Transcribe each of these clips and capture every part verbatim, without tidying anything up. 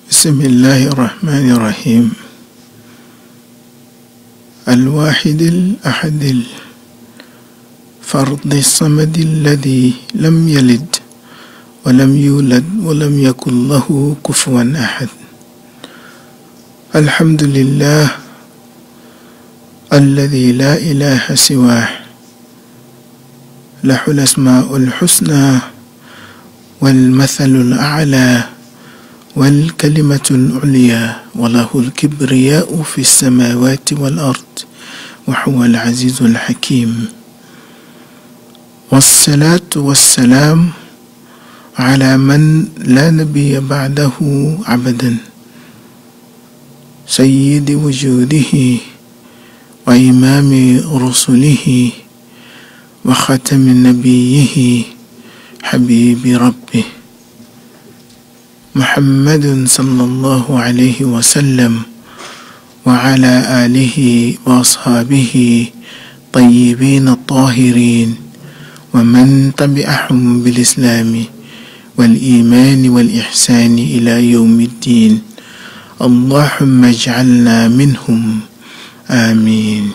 بسم الله الرحمن الرحيم. الواحد الأحد الفرد الصمد الذي لم يلد ولم يولد ولم يكن له كفوا أحد. الحمد لله الذي لا إله سواه، له الأسماء الحسنى والمثل الأعلى والكلمة العليا وله الكبرياء في السماوات والأرض وهو العزيز الحكيم. والصلاة والسلام على من لا نبي بعده أبدا، سيد وجوده وإمام رسله وختم نبيه حبيب ربه محمد صلى الله عليه وسلم وعلى آله وأصحابه طيبين الطاهرين ومن تبعهم بالإسلام والإيمان والإحسان إلى يوم الدين. اللهم اجعلنا منهم آمين.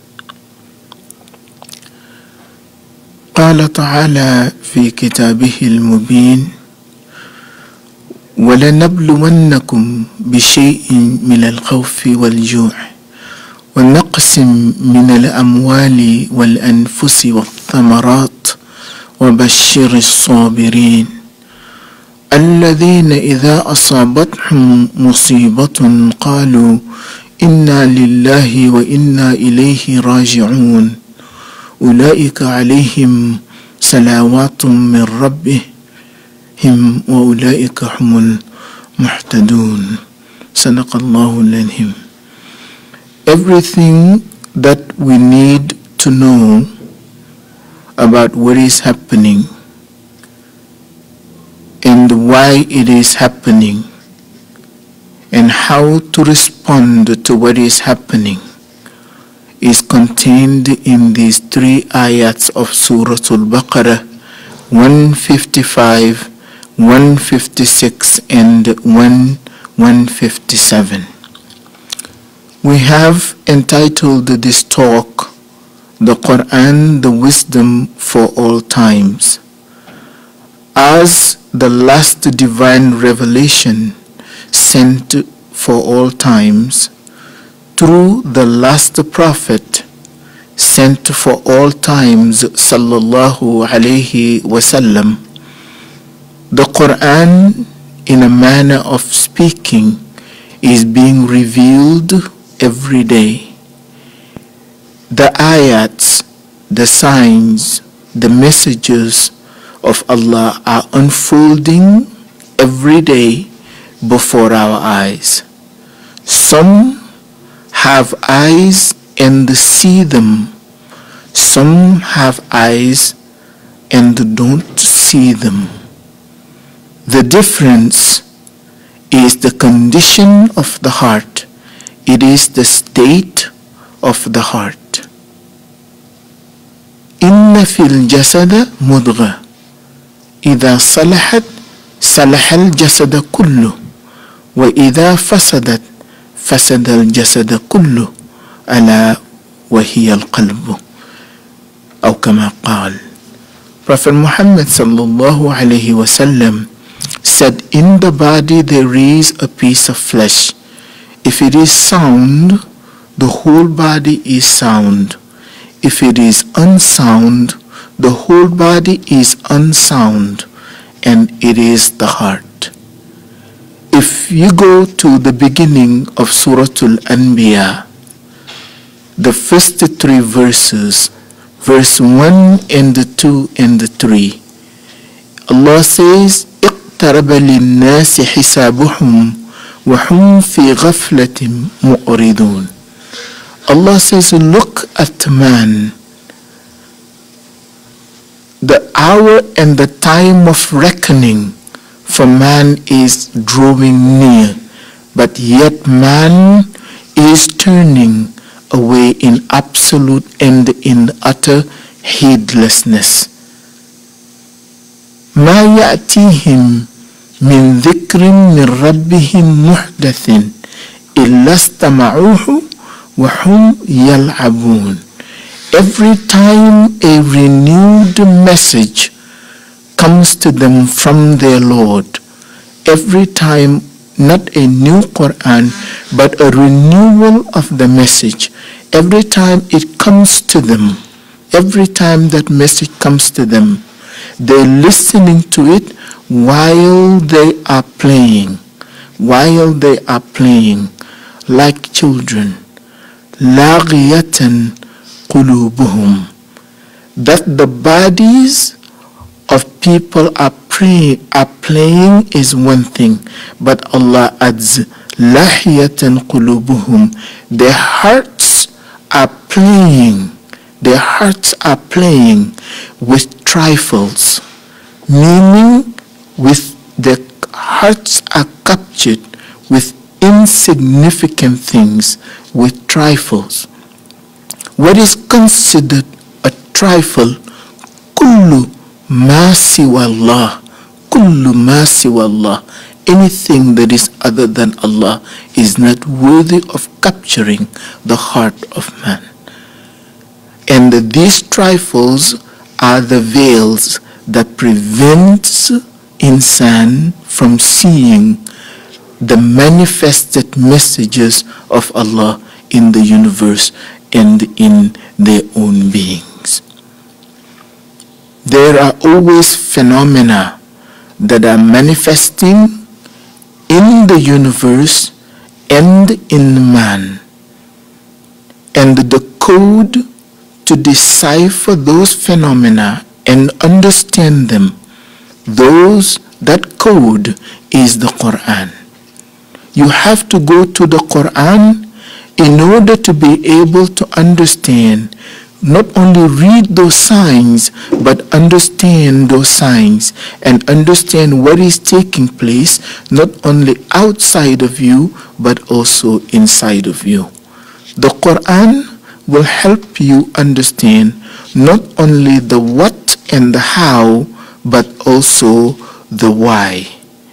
قال تعالى في كتابه المبين: ولنبلونكم بشيء من الخوف والجوع ونقص من الأموال والأنفس والثمرات وبشر الصابرين الذين إذا أصابتهم مصيبة قالوا إنا لله وإنا إليه راجعون أولئك عليهم صلوات من ربهم هم وأولئك هم المهتدون. صدق الله العظيم. Everything that we need to know about what is happening and why it is happening and how to respond to what is happening is contained in these three ayats of Surah Al-Baqarah, one fifty-five, one fifty-six and one fifty-seven. We have entitled this talk, The Quran, the Wisdom for All Times, as the last divine revelation sent for all times through the last prophet sent for all times, sallallahu alayhi wasallam. The Quran, in a manner of speaking, is being revealed every day. The ayats, the signs, the messages of Allah are unfolding every day before our eyes. Some have eyes and see them. Some have eyes and don't see them. The difference is the condition of the heart. It is the state of the heart. Inna fil jasada mudgha idha salahat salahal jasada kullu wa idha fasadat fasadal jasada kullu ala wa hiya al-qalbu aw kama qala. Prophet Muhammad sallallahu alayhi wa sallam said, in the body there is a piece of flesh. If it is sound, the whole body is sound. If it is unsound, the whole body is unsound, and it is the heart. If you go to the beginning of Surah Al-Anbiya, the first three verses, verse one and two and three, Allah says, اقترب للناس حسابهم وهم في غفلة مؤردون. Allah says, look at man. The hour and the time of reckoning for man is drawing near, but yet man is turning away in absolute and in utter heedlessness. ما يأتيهم من ذكر من ربهم محدث إلا استمعوه وهم يلعبون. Every time a renewed message comes to them from their Lord, every time, not a new Quran, but a renewal of the message, every time it comes to them, every time that message comes to them, they're listening to it while they are playing, while they are playing like children. لاغية قلوبهم, that the bodies of people are praying, are playing is one thing, but Allah adds lahiyatan qulubuhum, their hearts are playing, their hearts are playing with trifles, meaning with their hearts are captured with insignificant things, with trifles. What is considered a trifle? Kullu ma siwa Allah, kullu ma siwa Allah, anything that is other than Allah is not worthy of capturing the heart of man. And these trifles are the veils that prevents insan from seeing the manifested messages of Allah in the universe and in their own beings. There are always phenomena that are manifesting in the universe and in man. And the code to decipher those phenomena and understand them, those, that code is the Quran. You have to go to the Quran in order to be able to understand, not only read those signs, but understand those signs and understand what is taking place, not only outside of you, but also inside of you. The Quran will help you understand not only the what and the how, but also the why.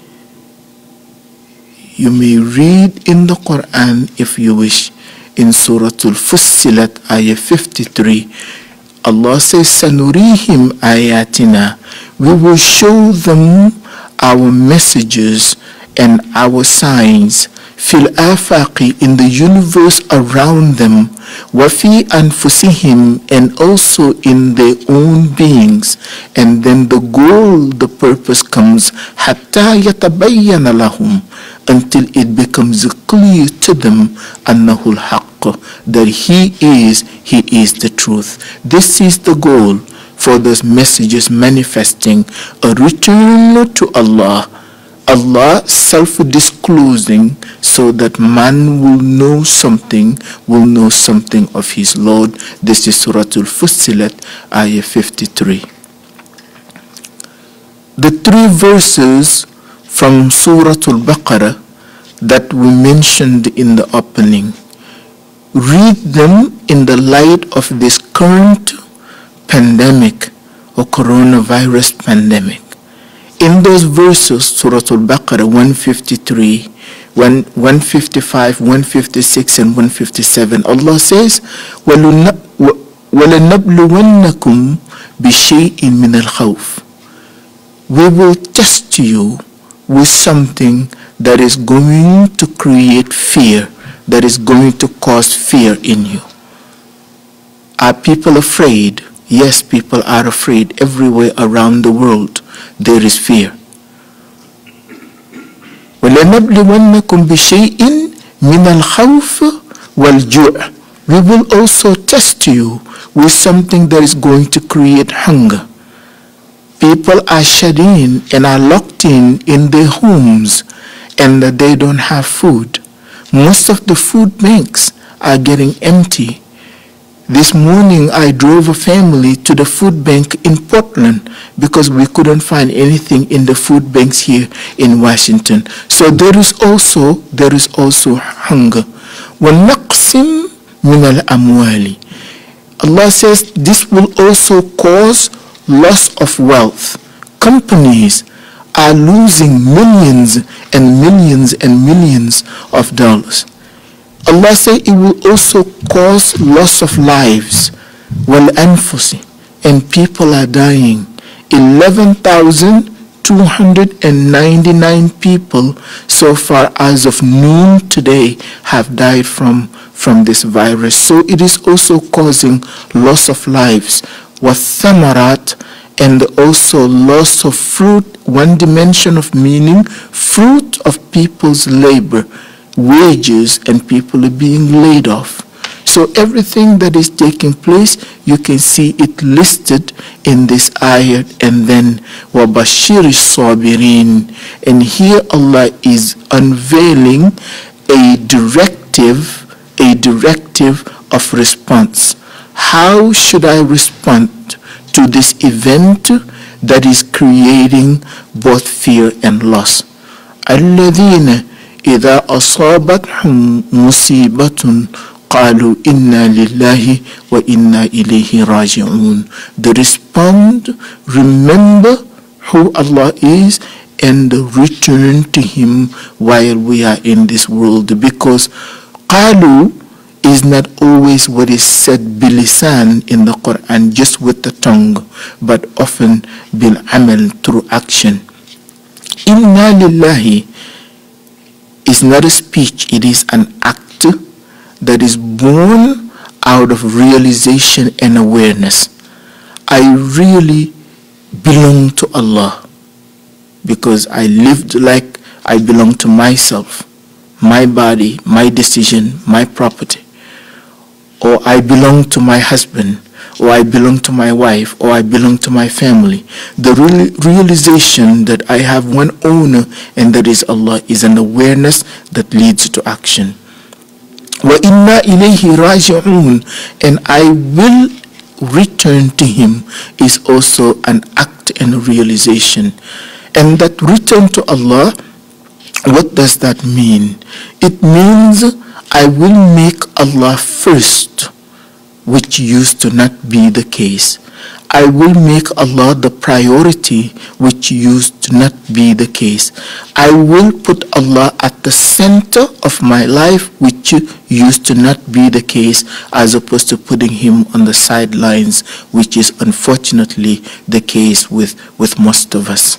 You may read in the Quran, if you wish, in Surah Al-Fussilat, ayah fifty-three, Allah says, Sanurihim ayatina, we will show them our messages and our signs, fil afaqi, in the universe around them, wa fi anfusihim, and also in their own beings. And then the goal, the purpose comes, hatta yatabayyana lahum, until it becomes clear to them, annahul haqq, that he is, he is the truth. This is the goal for those messages manifesting, a return to Allah, Allah self-disclosing, so that man will know something, will know something of his Lord. This is Surah Al-Fussilat, ayah fifty-three. The three verses from Surah Al-Baqarah that we mentioned in the opening, read them in the light of this current pandemic or coronavirus pandemic. In those verses, Surah Al-Baqarah one fifty-three, one fifty-five, one fifty-six, and one fifty-seven, Allah says, وَلَنَبْلُوَنَّكُمْ بِشَيْءٍ مِّنَ الْخَوْفِ, we will test you with something that is going to create fear, that is going to cause fear in you. Are people afraid? Yes, people are afraid. Everywhere around the world there is fear. وَلَنَبْلِوَنَّكُمْ بِشَيْءٍ مِّنَ الْخَوْفِ وَالْجُوعِ, we will also test you with something that is going to create hunger. People are shut in and are locked in in their homes, and they don't have food. Most of the food banks are getting empty. This morning I drove a family to the food bank in Portland because we couldn't find anything in the food banks here in Washington. So there is also there is also hunger. وَنَقْسٍ مِّنَ الْأَمْوَالِ, Allah says this will also cause loss of wealth. Companies are losing millions and millions and millions of dollars. Allah says it will also cause loss of lives. Wal anfusi, and people are dying. eleven thousand two hundred ninety-nine people so far as of noon today have died from, from this virus. So it is also causing loss of lives. Wathamarat, and also loss of fruit, one dimension of meaning, fruit of people's labor, wages, and people are being laid off. So everything that is taking place, you can see it listed in this ayat. And then وَبَشِّرِ الصَّابِرِينَ, and here Allah is unveiling a directive, a directive of response. How should I respond to this event that is creating both fear and loss? الَّذِينَ إِذَا أَصَابَتْهُمْ مُصِيبَةٌ قالوا إنا لله وإنا إليه راجعون. They respond, remember who Allah is, and return to Him while we are in this world. Because قالوا is not always what is said bilisan in the Quran, just with the tongue, but often bil amal, through action. Inna lillahi is not a speech, it is an act that is born out of realization and awareness. I really belong to Allah because I lived like I belong to myself, my body, my decision, my property. Or I belong to my husband, or I belong to my wife, or I belong to my family. The real realization that I have one owner, and that is Allah, is an awareness that leads to action. وَإِنَّا إِلَيْهِ رَاجِعُونَ, and I will return to Him, is also an act and a realization. And that return to Allah, what does that mean? It means I will make Allah first, which used to not be the case. I will make Allah the priority, which used to not be the case. I will put Allah at the center of my life, which used to not be the case, as opposed to putting Him on the sidelines, which is unfortunately the case with, with most of us.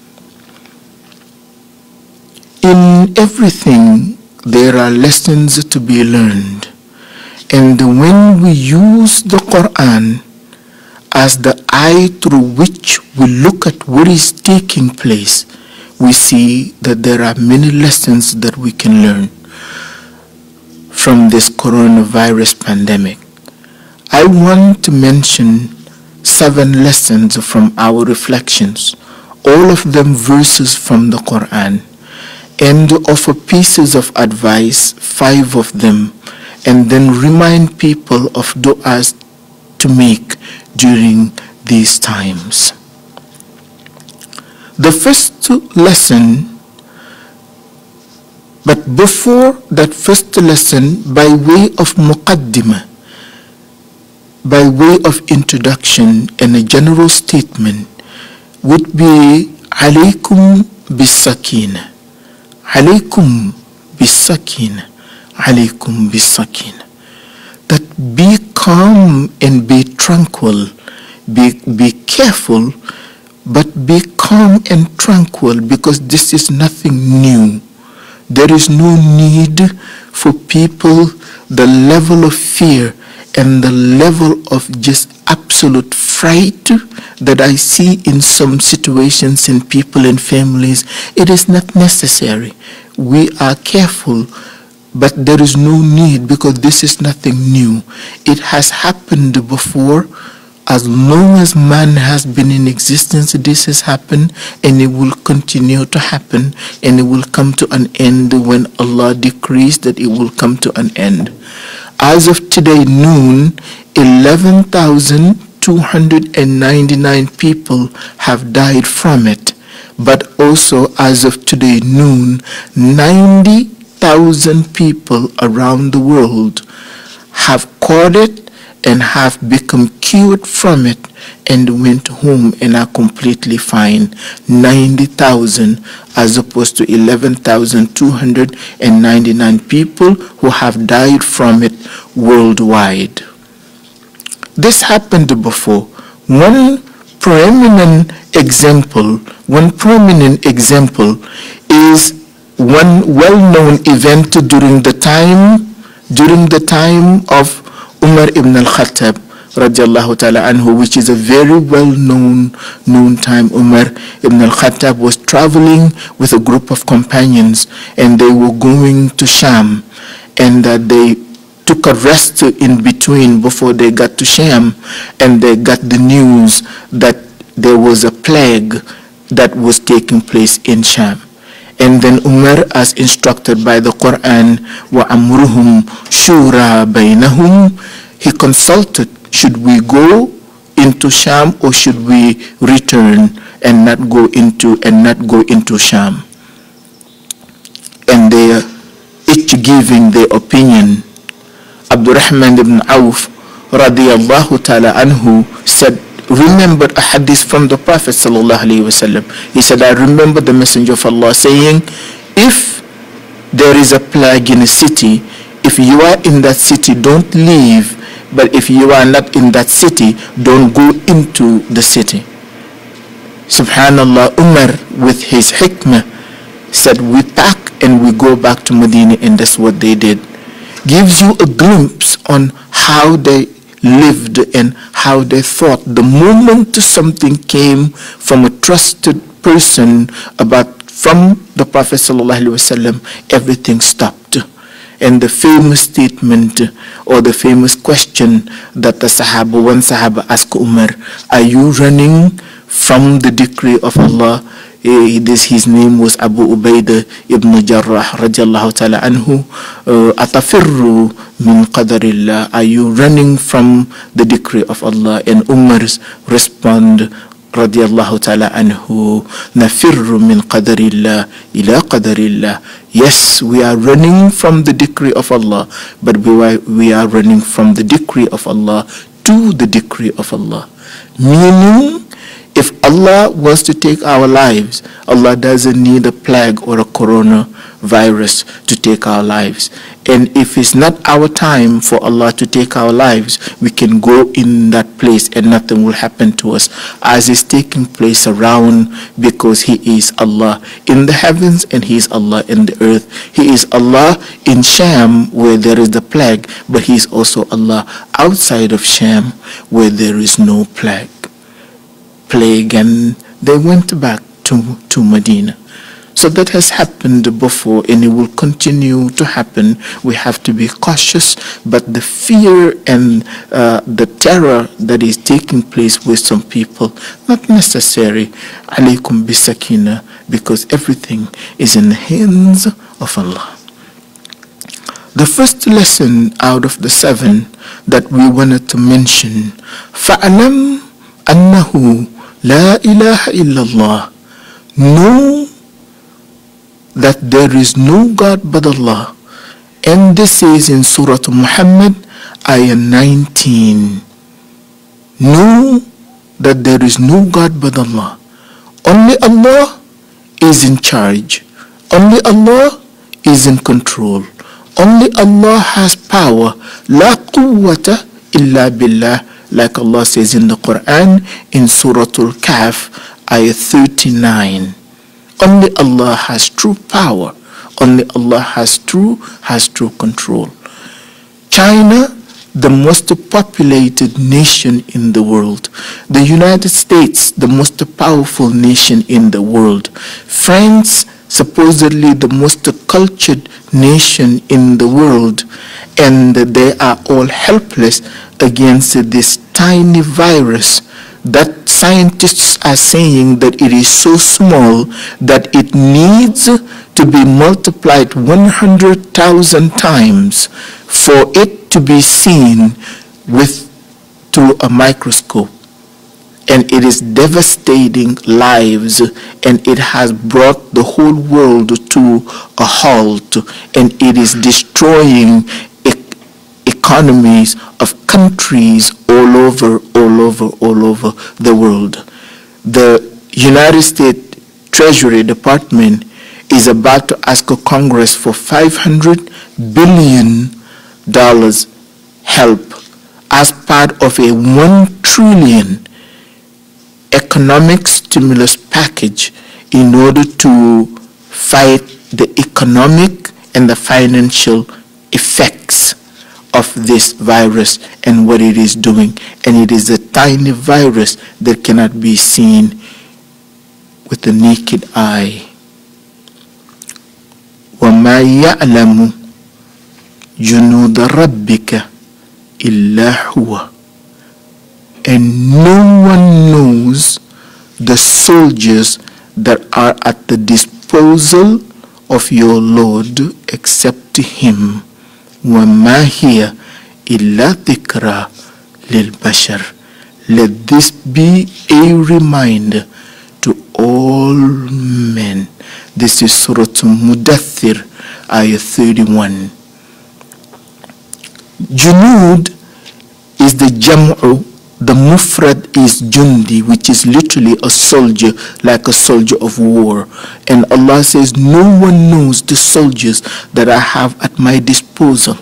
In everything, there are lessons to be learned. And when we use the Quran as the eye through which we look at what is taking place, we see that there are many lessons that we can learn from this coronavirus pandemic. I want to mention seven lessons from our reflections, all of them verses from the Quran, and offer pieces of advice, five of them, and then remind people of du'as to make during these times. The first lesson, but before that first lesson, by way of muqaddimah, by way of introduction and a general statement, would be alaykum bis-sakina, alaykum bis-sakina, alaykum bis-sakina. That be calm and be tranquil, be, be careful, but be calm and tranquil, because this is nothing new. There is no need for people, the level of fear and the level of just absolute fright that I see in some situations in people and families. It is not necessary. We are careful, but there is no need, because this is nothing new. It has happened before. As long as man has been in existence, this has happened, and it will continue to happen, and it will come to an end when Allah decrees that it will come to an end. As of today noon, eleven thousand two hundred ninety-nine people have died from it. But also as of today noon, ninety thousand people around the world have caught it, and have become cured from it and went home and are completely fine. ninety thousand as opposed to eleven thousand two hundred ninety-nine people who have died from it worldwide. This happened before. One prominent example, one prominent example is one well-known event during the time, during the time of Umar ibn al-Khattab radiallahu ta'ala anhu, which is a very well-known known time. Umar ibn al-Khattab was traveling with a group of companions, and they were going to Sham, and that uh, they took a rest in between before they got to Sham, and they got the news that there was a plague that was taking place in Sham. And then Umar, as instructed by the Quran, وَأَمْرُهُمْ شُورَى بَيْنَهُمْ, he consulted, should we go into Sham or should we return and not go into and not go into Sham? And they are each giving their opinion. Abdurrahman ibn Auf radiyallahu ta'ala anhu said, remember a hadith from the Prophet sallallahu alaihi wasallam. He said, I remember the Messenger of Allah saying, if there is a plague in a city, if you are in that city, don't leave. But if you are not in that city, don't go into the city. Subhanallah, Umar with his hikmah said, we pack and we go back to Medina, and that's what they did. Gives you a glimpse on how they lived and how they thought. The moment something came from a trusted person about from the Prophet sallallahu alaihi wasallam, everything stopped. And the famous statement or the famous question that the Sahaba, one Sahaba asked Umar, are you running from the decree of Allah? Eh, this, his name was Abu Ubaidah ibn Jarrah radiallahu ta'ala anhu. Atafirru min qadarillah, are you running from the decree of Allah? And Umar's respond radiallahu ta'ala anhu, nafirru min qadarillah ila qadarillah. Yes, we are running from the decree of Allah, but we are, we are running from the decree of Allah to the decree of Allah. Meaning, if Allah wants to take our lives, Allah doesn't need a plague or a coronavirus to take our lives. And if it's not our time for Allah to take our lives, we can go in that place and nothing will happen to us, as is taking place around, because He is Allah in the heavens and He is Allah in the earth. He is Allah in Sham where there is the plague, but He is also Allah outside of Sham where there is no plague. plague and they went back to, to Medina. So that has happened before, and it will continue to happen. We have to be cautious, but the fear and uh, the terror that is taking place with some people, not necessary. Alaykum bisakina, because everything is in the hands of Allah. The first lesson out of the seven that we wanted to mention, فَأَلَمْ أَنَّهُ La ilaha illallah. Know that there is no God but Allah. And this is in Surah Muhammad, ayah nineteen. Know that there is no God but Allah. Only Allah is in charge. Only Allah is in control. Only Allah has power. La quwwata illa billah. Like Allah says in the Quran in Surah Al-Kahf, ayah thirty-nine. Only Allah has true power. Only Allah has true, has true control. China, the most populated nation in the world. The United States, the most powerful nation in the world. France, supposedly the most cultured nation in the world. And they are all helpless against this tiny virus that scientists are saying that it is so small that it needs to be multiplied one hundred thousand times for it to be seen with through a microscope. And it is devastating lives, and it has brought the whole world to a halt, and it is destroying economies of countries all over, all over, all over the world. The United States Treasury Department is about to ask Congress for five hundred billion dollars help as part of a one trillion economic stimulus package in order to fight the economic and the financial effects of this virus and what it is doing. And it is a tiny virus that cannot be seen with the naked eye. وَمَا يَعْلَمُ جُنُودَ رَبِّكَ إِلَّا هُوَ. And no one knows the soldiers that are at the disposal of your Lord except him. وَمَا هِيَ إِلَّا ذِكْرَى لِلْبَشَرِ. Let this be a reminder to all men. This is Surah Mudaththir, ayah thirty-one. Junud is the jam'u, the mufrad is jundi, which is literally a soldier, like a soldier of war. And Allah says, no one knows the soldiers that I have at my disposal.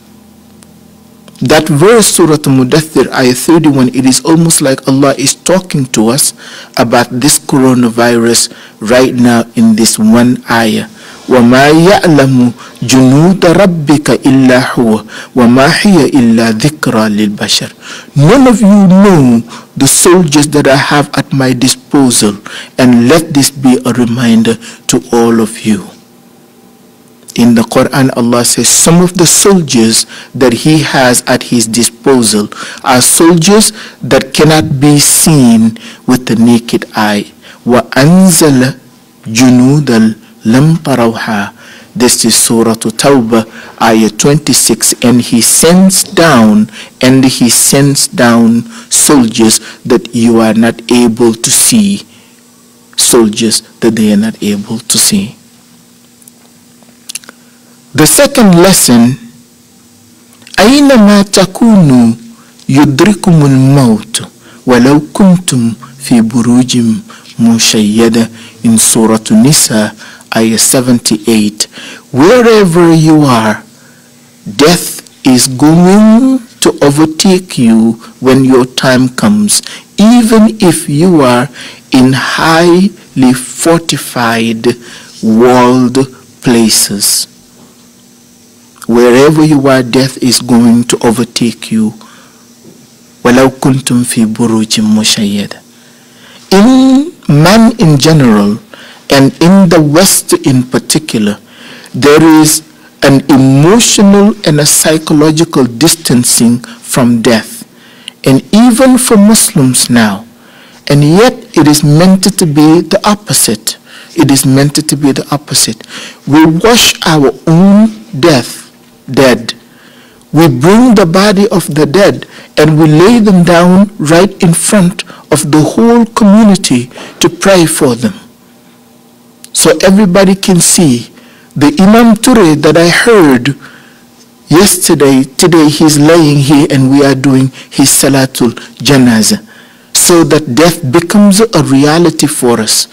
That verse, Surah Mudaththir, ayah thirty-one, it is almost like Allah is talking to us about this coronavirus right now in this one ayah. وَمَا يَعْلَمُ جُنُودَ رَبِّكَ إِلَّا هُوَ وَمَا هِيَ إِلَّا ذِكْرَى لِلْبَشَرِ. None of you know the soldiers that I have at my disposal, and let this be a reminder to all of you. In the Quran, Allah says some of the soldiers that he has at his disposal are soldiers that cannot be seen with the naked eye. وَأَنزَلَ جُنُودًا لَمْ تَرَوْهَا. This is Surah Tawbah, ayah twenty-six. And he sends down, and he sends down soldiers that you are not able to see. Soldiers that they are not able to see. The second lesson, أينما تكونوا يدرككم الموت ولو كنتم في بروج مشيدة, in Surah Nisa, ayah seventy-eight. Wherever you are, death is going to overtake you when your time comes, even if you are in highly fortified walled places. Wherever you are, death is going to overtake you. وَلَوْ كُنْتُمْ فِي بُرُوجٍ مُشَيَّدَةٍ. In man in general, and in the West in particular, there is an emotional and a psychological distancing from death. And even for Muslims now. And yet it is meant to be the opposite. It is meant to be the opposite. We wash our own death dead. We bring the body of the dead and we lay them down right in front of the whole community to pray for them, so everybody can see. The Imam Touré that I heard yesterday, today he's laying here and we are doing his Salatul Janazah, so that death becomes a reality for us.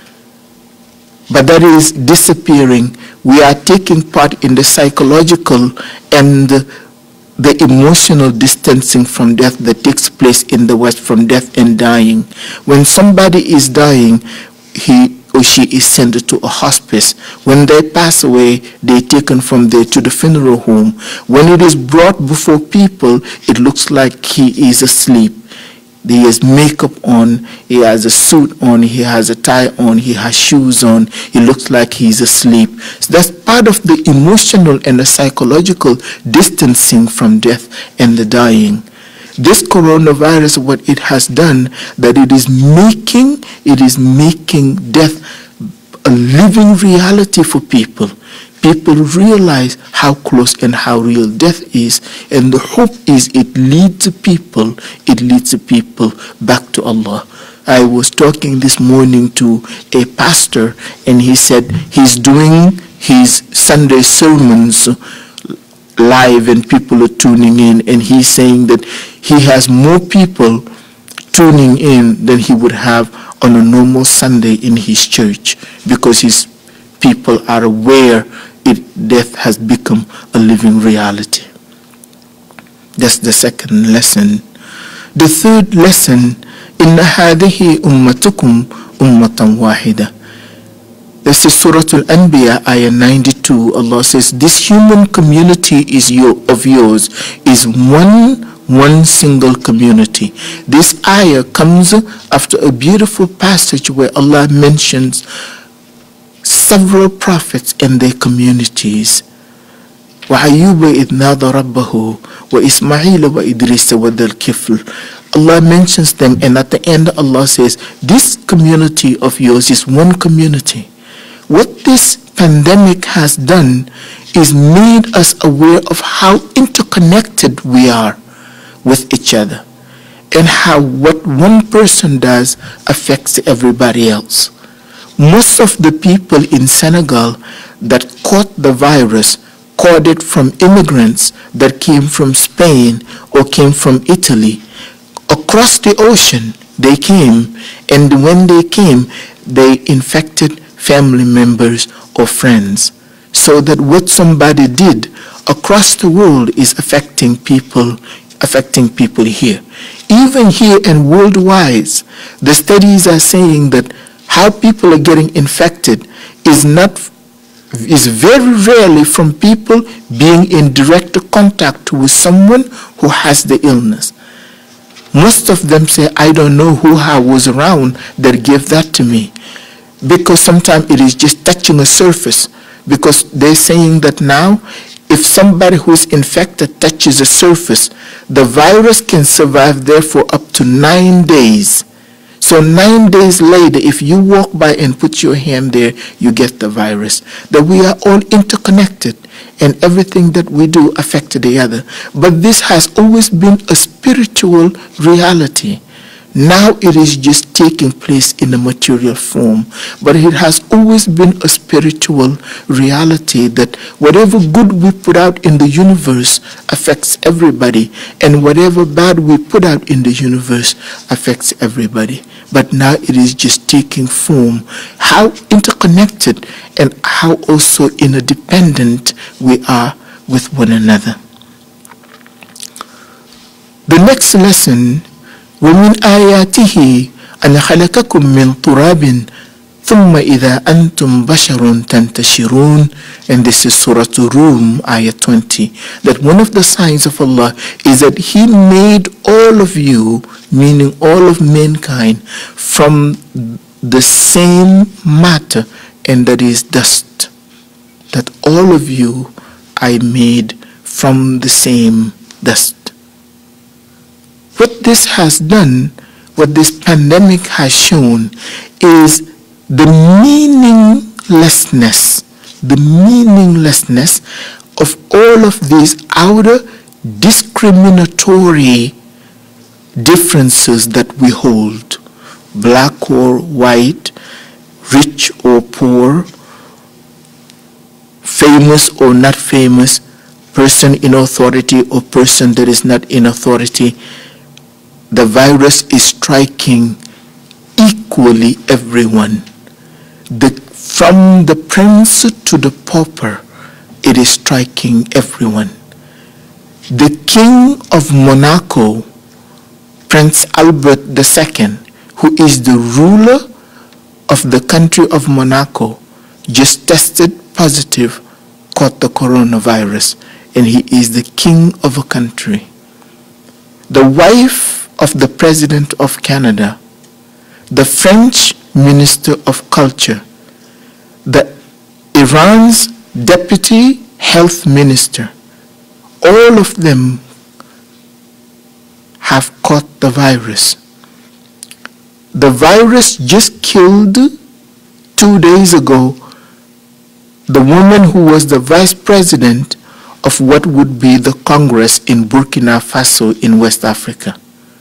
But that is disappearing. We are taking part in the psychological and the emotional distancing from death that takes place in the West, from death and dying. When somebody is dying, he or she is sent to a hospice. When they pass away, they are taken from there to the funeral home. When it is brought before people, it looks like he is asleep. He has makeup on, he has a suit on, he has a tie on, he has shoes on, he looks like he's asleep. So that's part of the emotional and the psychological distancing from death and the dying. This coronavirus, what it has done, that it is making, it is making death a living reality for people. People realize how close and how real death is, and the hope is it leads people, it leads people back to Allah. I was talking this morning to a pastor, and he said he's doing his Sunday sermons live and people are tuning in, and he's saying that he has more people tuning in than he would have on a normal Sunday in his church, because his people are aware it, death has become a living reality. That's the second lesson. The third lesson, inna hadihi ummatukum ummatan wahida. This is Surah Al-Anbiya, ayah ninety-two. Allah says, this human community is your, of yours is one, one single community. This ayah comes after a beautiful passage where Allah mentions several prophets and their communities. وَعَيُّوبَ إِذْ نَادَى رَبَّهُ وَإِسْمَعِيلَ وَإِدْرِيسَ وَذَا الْكِفْلِ. Allah mentions them, and at the end Allah says, this community of yours is one community. What this pandemic has done is made us aware of how interconnected we are with each other, and how what one person does affects everybody else. Most of the people in Senegal that caught the virus caught it from immigrants that came from Spain or came from Italy. Across the ocean they came, and when they came they infected family members or friends, so that what somebody did across the world is affecting people affecting people here. Even here and worldwide, the studies are saying that how people are getting infected is not is very rarely from people being in direct contact with someone who has the illness. Most of them say, I don't know who I was around that gave that to me, because sometimes it is just touching a surface, because they're saying that now if somebody who's infected touches a surface, the virus can survive there for up to nine days. So nine days later, if you walk by and put your hand there, you get the virus. That we are all interconnected, and everything that we do affects the other. But this has always been a spiritual reality. Now it is just taking place in a material form, but it has always been a spiritual reality that whatever good we put out in the universe affects everybody, and whatever bad we put out in the universe affects everybody. But now it is just taking form, how interconnected and how also interdependent we are with one another. The next lesson, وَمِنْ آيَاتِهِ أَنْ خَلَقَكُم مِّن تُرَابٍ ثُمَّ إِذَا أَنْتُمْ بَشَرٌ تَنْتَشِرُونَ. And this is Surah Rum, ayah twenty. That one of the signs of Allah is that He made all of you, meaning all of mankind, from the same matter, and that is dust. That all of you I made from the same dust. What this has done, what this pandemic has shown, is the meaninglessness, the meaninglessness of all of these outer discriminatory differences that we hold. Black or white, rich or poor, famous or not famous, person in authority or person that is not in authority. The virus is striking equally everyone. The, from the prince to the pauper, it is striking everyone. The King of Monaco, Prince Albert the Second, who is the ruler of the country of Monaco, just tested positive, caught the coronavirus, and he is the king of a country. The wife of the President of Canada, the French Minister of Culture, the Iran's Deputy Health Minister, all of them have caught the virus. The virus just killed, two days ago, the woman who was the Vice President of what would be the Congress in Burkina Faso in West Africa.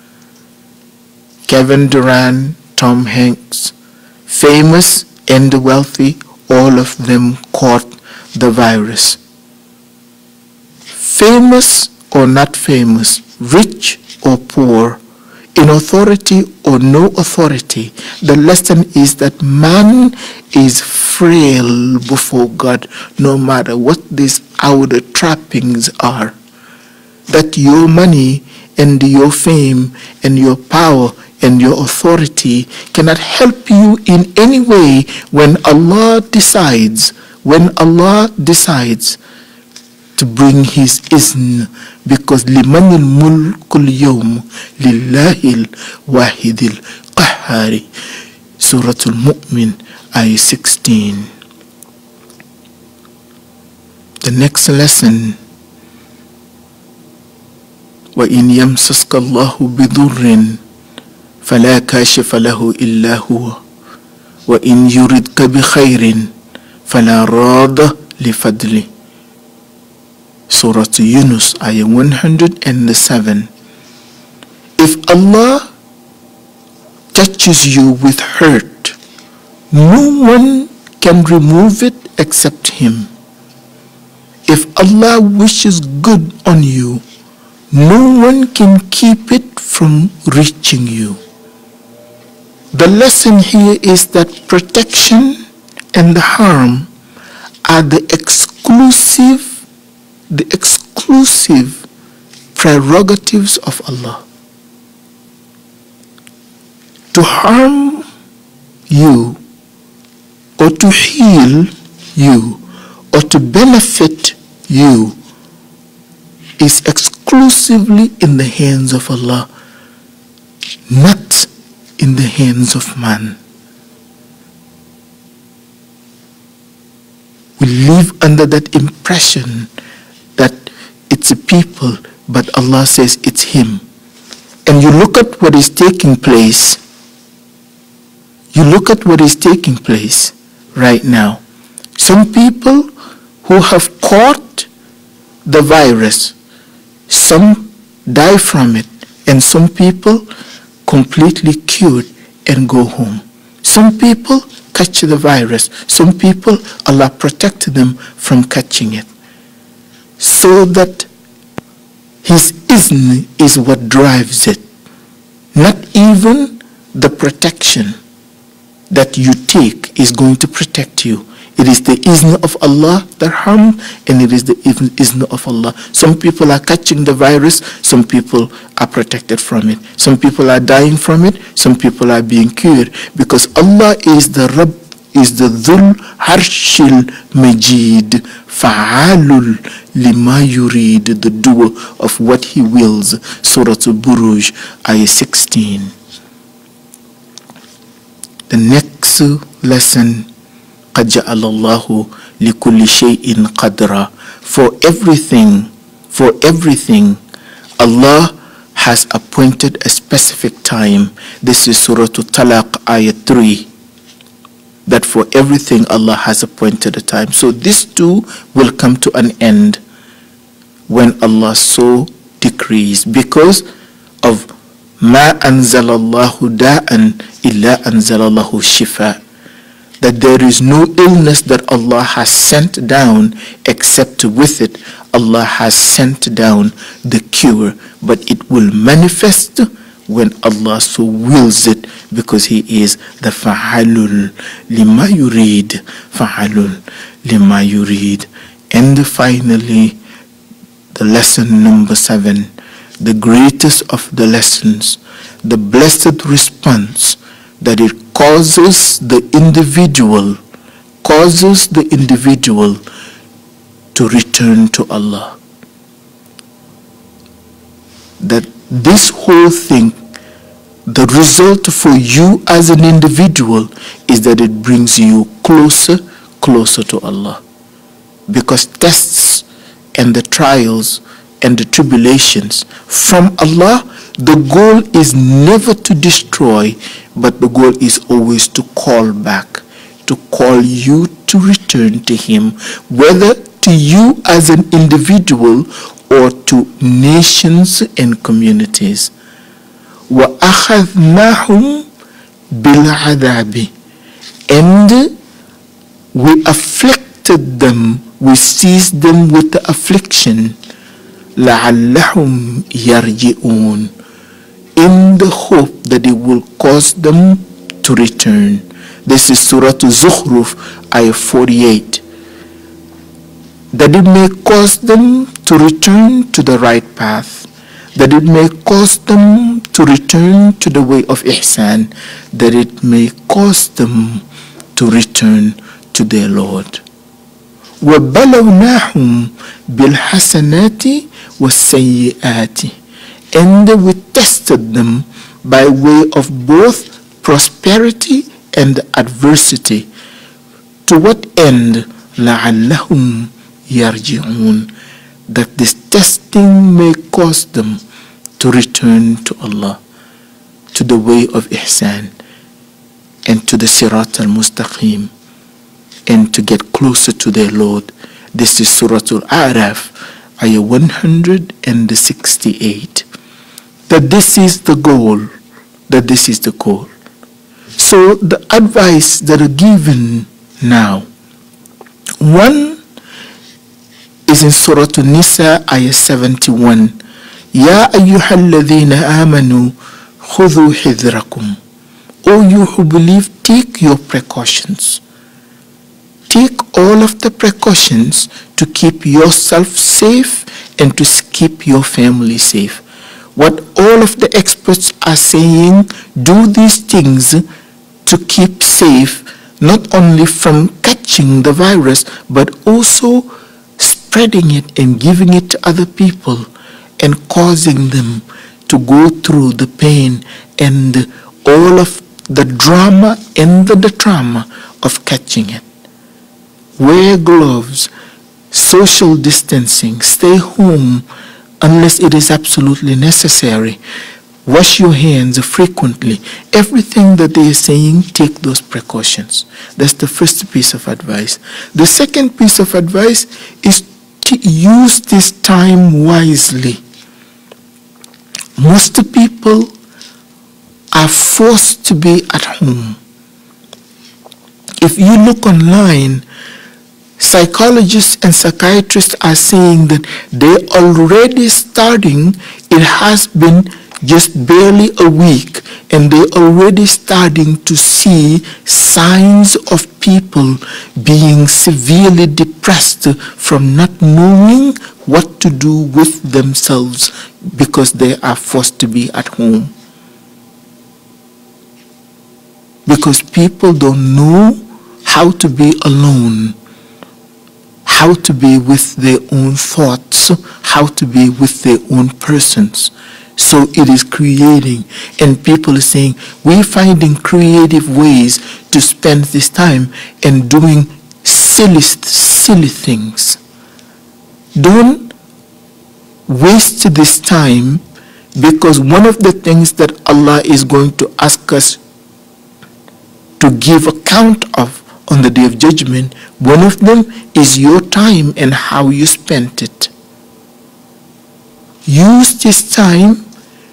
Kevin Durant, Tom Hanks, famous and wealthy, all of them caught the virus. famous or not famous, rich or poor, in authority or no authority, the lesson is that man is frail before God, no matter what these outer trappings are. That your money and your fame and your power and your authority cannot help you in any way when Allah decides, when Allah decides to bring his izn, because liman al-mulkul yawm lillahi al-wahidil qahhari. Surah Al-Mu'min, ayah sixteen. The next lesson, وَإِنْ يَمْسَسْكَ اللَّهُ بِضُرٍّ فَلَا كَاشِفَ لَهُ إِلَّا هُوَ وَإِنْ يُرِدْكَ بِخَيْرٍ فَلَا رَادَّ لِفَضْلِهِ. Surah Yunus, ayah one hundred seven. If Allah touches you with hurt, no one can remove it except him. If Allah wishes good on you, no one can keep it from reaching you. The lesson here is that protection and the harm are the exclusive the exclusive prerogatives of Allah. To harm you, or to heal you, or to benefit you is exclusively in the hands of Allah, not in the hands of man. We live under that impression that it's a people, but Allah says it's him. And you look at what is taking place. You look at what is taking place right now. Some people who have caught the virus, some die from it, and some people completely cured and go home. Some people catch the virus. Some people, Allah protected them from catching it. So that his izn is what drives it. Not even the protection that you take is going to protect you. It is the izn of Allah that harm, and it is the izn of Allah. Some people are catching the virus, some people are protected from it. Some people are dying from it, some people are being cured, because Allah is the Rabb, is the Dhul Harshil Majid, Fa'alul Lima Yurid, the doer of what he wills. Surah Al-Buruj, ayah sixteen. The next lesson, قَدْ جَعَلَ اللَّهُ لِكُلِّ شَيْءٍ قَدْرًا. For everything, for everything, Allah has appointed a specific time. This is Surah Al-Talaq, ayah three. That for everything Allah has appointed a time. So this too will come to an end when Allah so decrees, because of ma anzalallahu da'an illa anzalallahu shifa, that there is no illness that Allah has sent down except with it Allah has sent down the cure, but it will manifest when Allah so wills it, because he is the fa'alul lima yurid, fa'alul lima yurid. And finally, the lesson number seven, the greatest of the lessons, the blessed response that it causes the individual, causes the individual to return to Allah. That this whole thing, the result for you as an individual is that it brings you closer, closer to Allah. Because tests and the trials and the tribulations from Allah, the goal is never to destroy, but the goal is always to call back, to call you to return to Him, whether to you as an individual or to nations and communities. وَأَخَذْنَاهُمْ بِالْعَذَابِ, and we afflicted them, we seized them with the affliction. لَعَلَّهُمْ يَرْجِعُونَ, in the hope that it will cause them to return. This is Surah Zukhruf, ayah forty-eight. That it may cause them to return to the right path, that it may cause them to return to the way of ihsan, that it may cause them to return to their Lord. وَبَلَوْنَاهُمْ بِالْحَسَنَاتِ وَالسَّيِّئَاتِ, and we tested them by way of both prosperity and adversity. To what end? لَعَلَّهُمْ يَرْجِعُونَ, that this testing may cause them to return to Allah, to the way of ihsan, and to the Sirat al-Mustaqim, and to get closer to their Lord. This is Surah Al-A'raf, ayah one hundred sixty-eight. That this is the goal, that this is the goal. So the advice that are given now, one is in Surah An-Nisa, ayah seventy-one. Ya ayyuhalladhina amanu khudhu hidrakum. O you who believe, take your precautions. Take all of the precautions to keep yourself safe and to keep your family safe. What all of the experts are saying, do these things to keep safe, not only from catching the virus, but also spreading it and giving it to other people and causing them to go through the pain and all of the drama and the, the trauma of catching it. Wear gloves, social distancing, stay home unless it is absolutely necessary. Wash your hands frequently. Everything that they are saying, take those precautions. That's the first piece of advice. The second piece of advice is to use this time wisely. Most people are forced to be at home. If you look online, psychologists and psychiatrists are saying that they're already starting, it has been just barely a week, and they're already starting to see signs of people being severely depressed from not knowing what to do with themselves because they are forced to be at home. Because people don't know how to be alone, how to be with their own thoughts, how to be with their own persons. So it is creating, and people are saying, we're finding creative ways to spend this time and doing silly, silly things. Don't waste this time, because one of the things that Allah is going to ask us to give account of on the Day of Judgment, one of them is your time and how you spent it. Use this time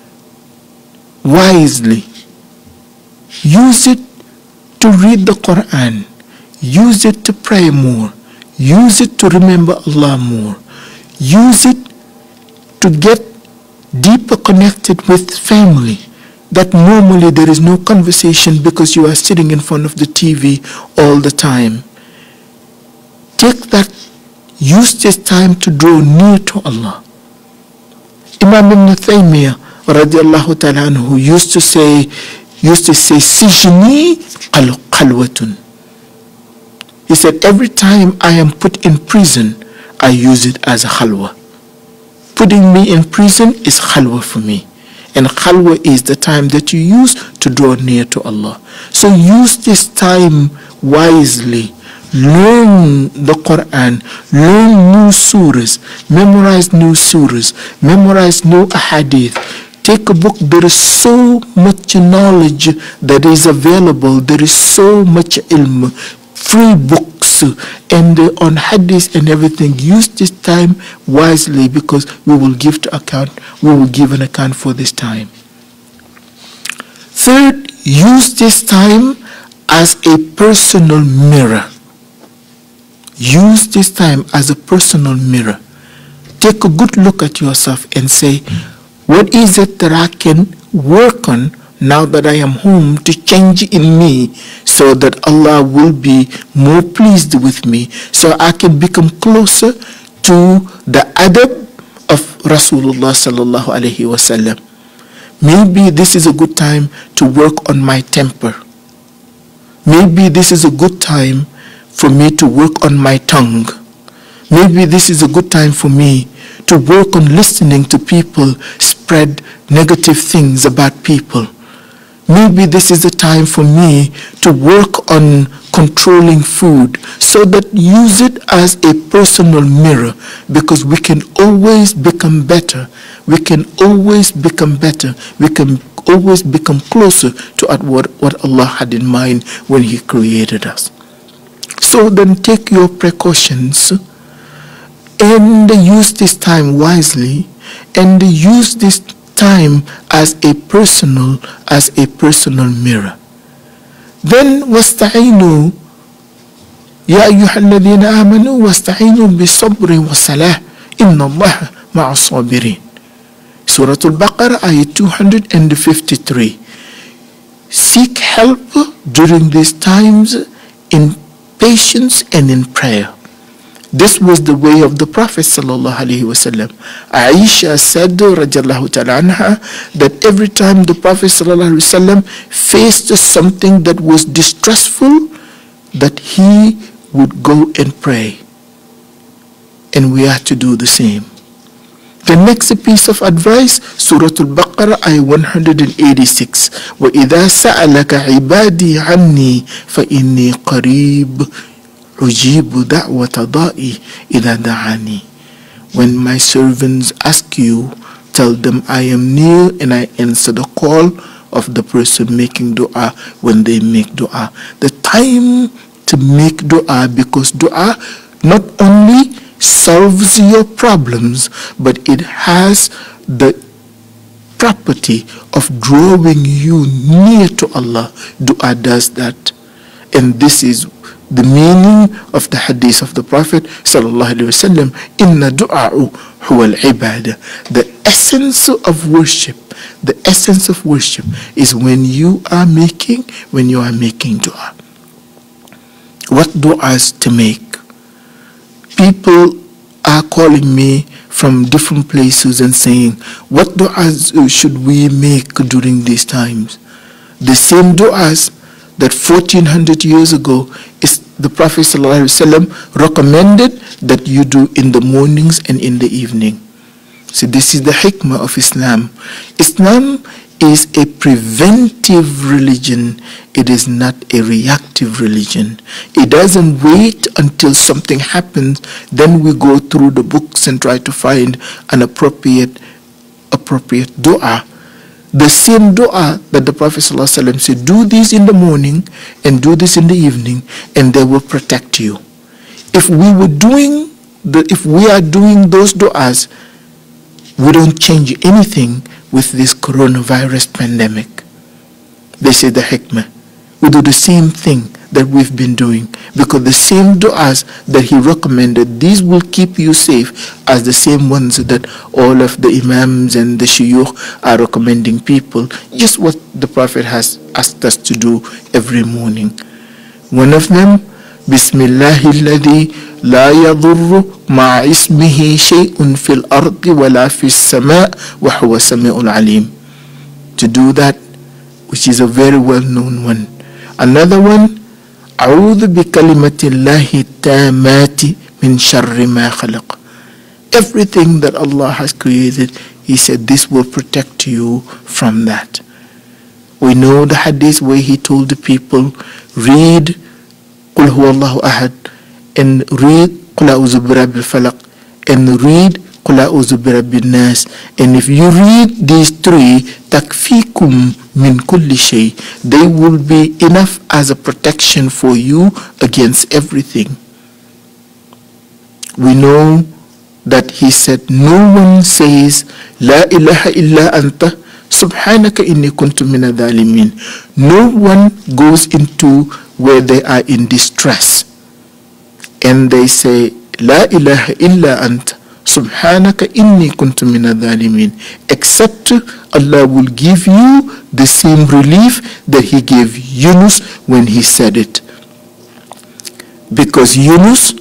wisely. Use it to read the Quran. Use it to pray more. Use it to remember Allah more. Use it to get deeper connected with family. That normally there is no conversation because you are sitting in front of the T V all the time. Take that, use this time to draw near to Allah. Imam Ibn Taymiyyah radiallahu ta'ala anhu used to say, used to say, Sijni al-qalwatun. He said, every time I am put in prison, I use it as a khalwa. Putting me in prison is khalwa for me. And khalwa is the time that you use to draw near to Allah. So use this time wisely. Learn the Quran, learn new surahs, memorize new surahs, memorize new ahadith. Take a book. There is so much knowledge that is available. There is so much ilm, free books, and uh, on hadith and everything. Use this time wisely, because we will give to account, we will give an account for this time. Third, use this time as a personal mirror. Use this time as a personal mirror. take a good look at yourself and say, what is it that I can work on now that I am home to change in me so that Allah will be more pleased with me, so I can become closer to the adab of Rasulullah sallallahu alaihi wasallam. Maybe this is a good time to work on my temper. Maybe this is a good time for me to work on my tongue. Maybe this is a good time for me to work on listening to people spread negative things about people. Maybe this is the time for me to work on controlling food, so that use it as a personal mirror, because we can always become better. We can always become better. We can always become closer to what, what Allah had in mind when He created us. So then take your precautions and use this time wisely, and use this time as a personal, as a personal mirror. Then wasta'inu ya ayyuhalladhina amanu wasta'inu bis-sabri was-salah inna Allaha ma'as sabirin. Surah Al-Baqarah ayat two hundred fifty-three. Seek help during these times in patience and in prayer. This was the way of the Prophet sallallahu alaihi wasallam. Aisha said, radiallahu ta'ala anha, that every time the Prophet sallallahu alaihi wasallam faced something that was distressful, that he would go and pray. And we are to do the same. The next piece of advice, Surah Al-Baqarah, ayah one hundred eighty-six. وَإِذَا سَأَلَكَ عِبَادِي عَنِّي فَإِنِّي قَرِيبٌ أُجِيبُ دَعْوَةَ دَاعِي إِذَا دَعَانِي. When my servants ask you, tell them I am near and I answer the call of the person making dua when they make dua. The time to make dua, because dua not only solves your problems, but it has the property of drawing you near to Allah. Dua does that. And this is the meaning of the hadith of the Prophet sallallahu alaihi wasallam, inna du'a'u huwa al-ibadah. The essence of worship, the essence of worship is when you are making, when you are making dua. What du'as to make? People are calling me from different places and saying, what du'as should we make during these times? The same du'as that fourteen hundred years ago is the Prophet ﷺ recommended that you do in the mornings and in the evening. So this is the hikmah of Islam. Islam is a preventive religion. It is not a reactive religion. It doesn't wait until something happens, then we go through the books and try to find an appropriate, appropriate dua. The same dua that the Prophet ﷺ said, do this in the morning and do this in the evening, and they will protect you. If we were doing the, if we are doing those duas, we don't change anything with this coronavirus pandemic. This is the hikmah. We do the same thing that we've been doing, because the same du'as that he recommended, these will keep you safe as the same ones that all of the imams and the shuyukh are recommending people, just what the Prophet has asked us to do every morning. One of them, Bismillahi alladhi la yadurru ma'a ismihi shay'un fil ardi wa la fis sama' wa huwa sami'ul alim. To do that, which is a very well-known one. Another one, أعوذ بكلمة الله التامات من شر ما خلق. Everything that Allah has created, He said, this will protect you from that. We know the hadith where He told the people, read قل هو الله أحد, and read قل أعوذ برب الفلق, and read قل أعوذ برب الناس. And if you read these three, تكفيكم min kulli shay, they will be enough as a protection for you against everything. We know that he said, no one says la ilaha illa anta subhanaka inni kuntu mina dhalimin. No one goes into where they are in distress and they say la ilaha illa anta Subhanaka inni kuntu mina dhalimin. Except Allah will give you the same relief that He gave Yunus when he said it. Because Yunus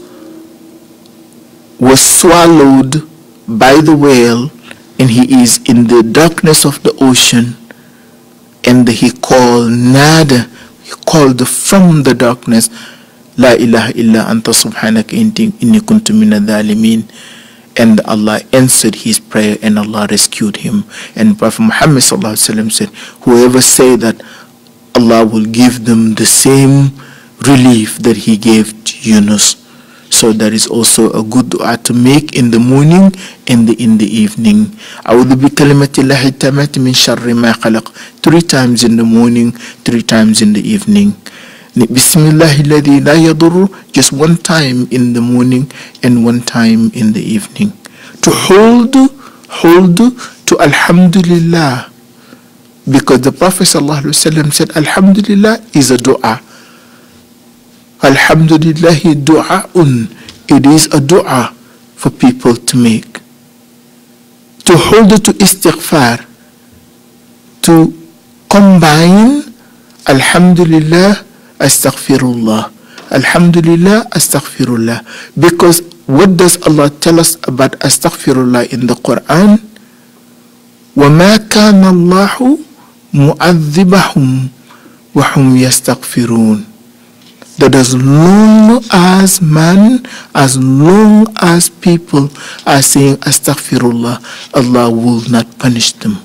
was swallowed by the whale, and he is in the darkness of the ocean, and he called Nada, he called from the darkness, La ilaha illa anta subhanaka inni kuntu mina dhalimin. And Allah answered his prayer, and Allah rescued him. And Prophet Muhammad sallallahu alaihi wasallam said, whoever say that, Allah will give them the same relief that He gave to Yunus. So that is also a good dua to make in the morning and the, in the evening. أعوذ بكلمات الله التامات من شر ما خلق. Three times in the morning, three times in the evening. Bismillah alladhi la yadur, just one time in the morning and one time in the evening. To hold, hold to Alhamdulillah, because the Prophet sallallahu alaihi wasallam said Alhamdulillah is a dua. Alhamdulillahi du'a'un, it is a dua for people to make. To hold to istighfar, to combine Alhamdulillah, Astaghfirullah, Alhamdulillah, Astaghfirullah. Because what does Allah tell us about Astaghfirullah in the Quran? وَمَا كَانَ اللَّهُ مُعَذِّبَهُمْ وَهُمْ يَسْتَغْفِرُونَ. That as long as man, as long as people are saying Astaghfirullah, Allah will not punish them.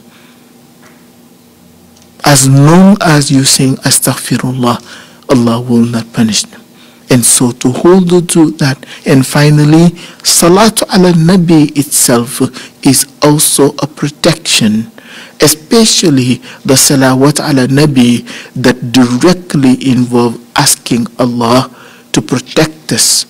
As long as you saying Astaghfirullah, Allah will not punish them. And so to hold to that. And finally, Salatu ala Nabi itself is also a protection, especially the Salawat ala Nabi that directly involve asking Allah to protect us.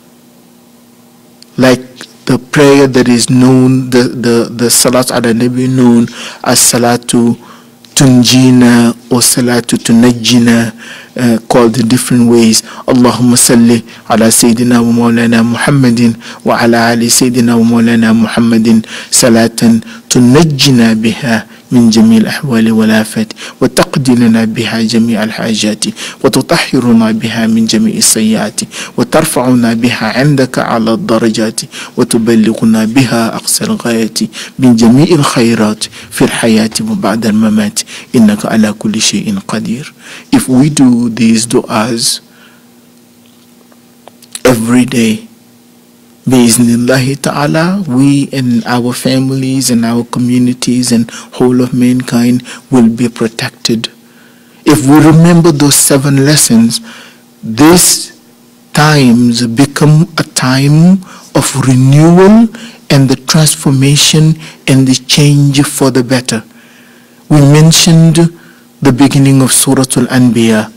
Like the prayer that is known, the, the, the Salat ala Nabi known as Salatu Tunjina or Salatu Tunajjina, uh, called in different ways. Allahumma salli ala Sayyidina wa Mawlana Muhammadin wa ala ali Sayyidina wa Mawlana Muhammadin salatan tunajjina biha من جميع الأحوال والآفات وتقضي لنا بها جميع الحاجات وتطهرنا بها من جميع السيئات وترفعنا بها عندك على الدرجات وتبلغنا بها أقصى الغايات من جميع الخيرات في الحياة وبعد الممات إنك على كل شيء قدير. If we do these du'as every day, Bi'iznillahi ta'ala, we and our families and our communities and whole of mankind will be protected. If we remember those seven lessons, these times become a time of renewal and the transformation and the change for the better. We mentioned the beginning of Surah Al-Anbiya.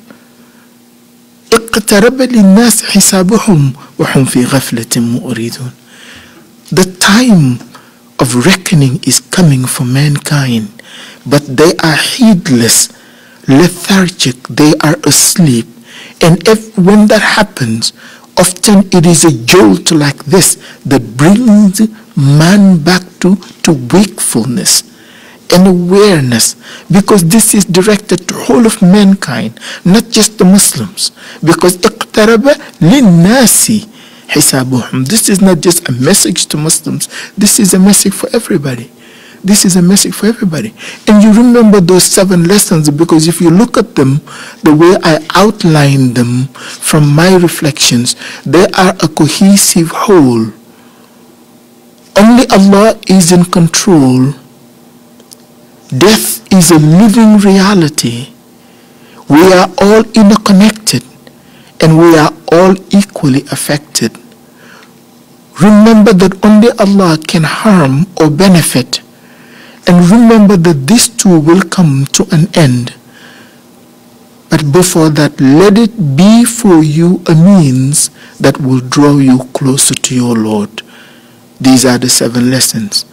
اقترب للناس حسابهم وهم في غفلة مؤردون. The time of reckoning is coming for mankind, but they are heedless, lethargic, they are asleep. And if when that happens, often it is a jolt like this that brings man back to, to wakefulness and awareness, because this is directed to whole of mankind, not just the Muslims. Because اقترب للناس حسابهم. This is not just a message to Muslims. This is a message for everybody. This is a message for everybody. And you remember those seven lessons, because if you look at them, the way I outlined them from my reflections, they are a cohesive whole. Only Allah is in control. Death is a living reality. We are all interconnected and we are all equally affected. Remember that only Allah can harm or benefit. And remember that these two will come to an end. But before that, let it be for you a means that will draw you closer to your Lord. These are the seven lessons.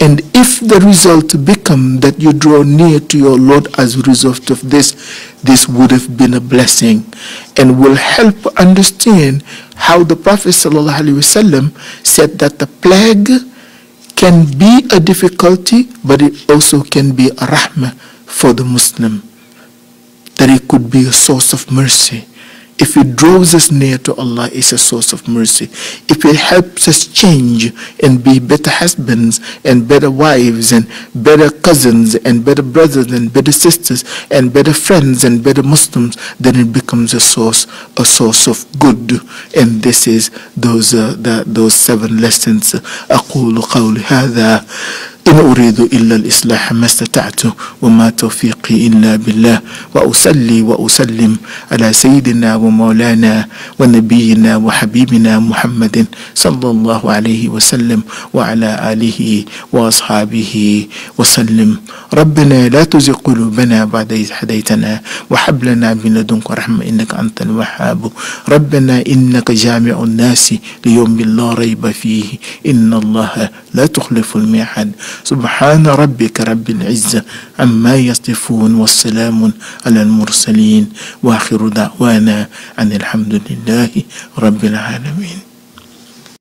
And if the result become that you draw near to your Lord as a result of this, this would have been a blessing and will help understand how the Prophet ﷺ said that the plague can be a difficulty, but it also can be a rahmah for the Muslim. That it could be a source of mercy. If it draws us near to Allah, it's a source of mercy. If it helps us change and be better husbands and better wives and better cousins and better brothers and better sisters and better friends and better Muslims, then it becomes a source, a source of good. And this is those uh, the, those seven lessons. أقول قولي هذا إن أريد إلا الإصلاح ما استطعت وما توفيقي إلا بالله وأصلي وأسلم على سيدنا ومولانا ونبينا وحبيبنا محمد صلى الله عليه وسلم وعلى آله وأصحابه وسلم. ربنا لا تزغ قلوبنا بعد إذ هديتنا وهب لنا من لدنك رحمة إنك أنت الوهاب. ربنا إنك جامع الناس ليوم لا ريب فيه إن الله لا تخلف الميعاد. سبحان ربك رب العزة عما يصفون والسلام على المرسلين وآخر دعوانا أن الحمد لله رب العالمين.